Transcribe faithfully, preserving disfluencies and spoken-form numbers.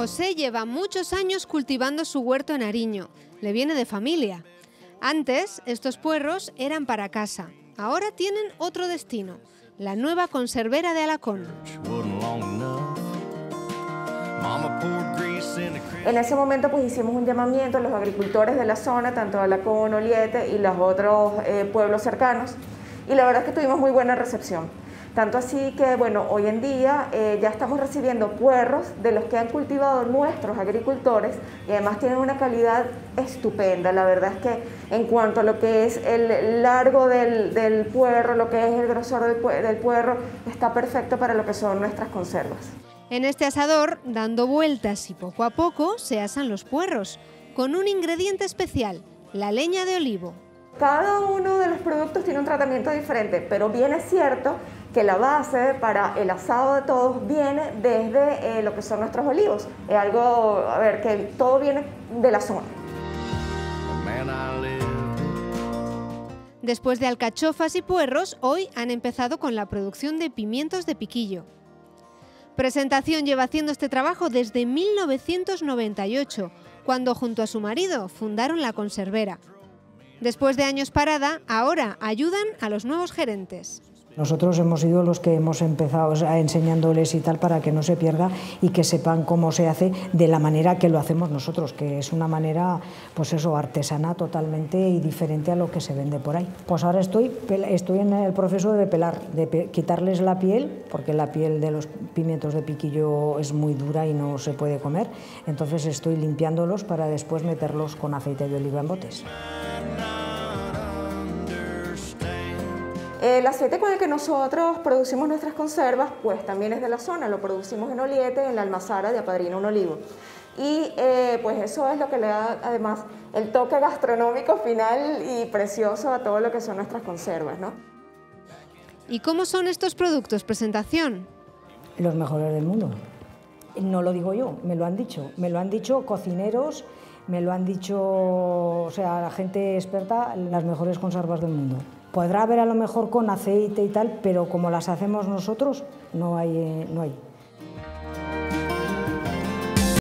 José lleva muchos años cultivando su huerto en Ariño. Le viene de familia. Antes, estos puerros eran para casa. Ahora tienen otro destino, la nueva conservera de Alacón. En ese momento pues hicimos un llamamiento a los agricultores de la zona, tanto Alacón, Oliete y los otros eh, pueblos cercanos, y la verdad es que tuvimos muy buena recepción. Tanto así que, bueno, hoy en día eh, ya estamos recibiendo puerros de los que han cultivado nuestros agricultores y además tienen una calidad estupenda. La verdad es que en cuanto a lo que es el largo del, del puerro, lo que es el grosor del, pu del puerro, está perfecto para lo que son nuestras conservas. En este asador, dando vueltas y poco a poco, se asan los puerros, con un ingrediente especial, la leña de olivo. Cada uno de los productos tiene un tratamiento diferente, pero bien es cierto que la base para el asado de todos viene desde eh, lo que son nuestros olivos. Es algo, a ver, que todo viene de la zona. Después de alcachofas y puerros, hoy han empezado con la producción de pimientos de piquillo. Presentación lleva haciendo este trabajo desde mil novecientos noventa y ocho, cuando junto a su marido fundaron la conservera. Después de años parada, ahora ayudan a los nuevos gerentes. Nosotros hemos sido los que hemos empezado enseñándoles y tal para que no se pierda y que sepan cómo se hace de la manera que lo hacemos nosotros, que es una manera, pues eso, artesana totalmente y diferente a lo que se vende por ahí. Pues ahora estoy, estoy en el proceso de pelar, de pe quitarles la piel, porque la piel de los pimientos de piquillo es muy dura y no se puede comer, entonces estoy limpiándolos para después meterlos con aceite de oliva en botes. El aceite con el que nosotros producimos nuestras conservas, pues también es de la zona, lo producimos en Oliete, en la almazara de Apadrina un Olivo. Y eh, pues eso es lo que le da además el toque gastronómico final y precioso a todo lo que son nuestras conservas, ¿no? ¿Y cómo son estos productos? Presentación. Los mejores del mundo. No lo digo yo, me lo han dicho. Me lo han dicho cocineros, me lo han dicho, o sea, la gente experta, las mejores conservas del mundo. Podrá haber a lo mejor con aceite y tal, pero como las hacemos nosotros, no hay, eh, no hay.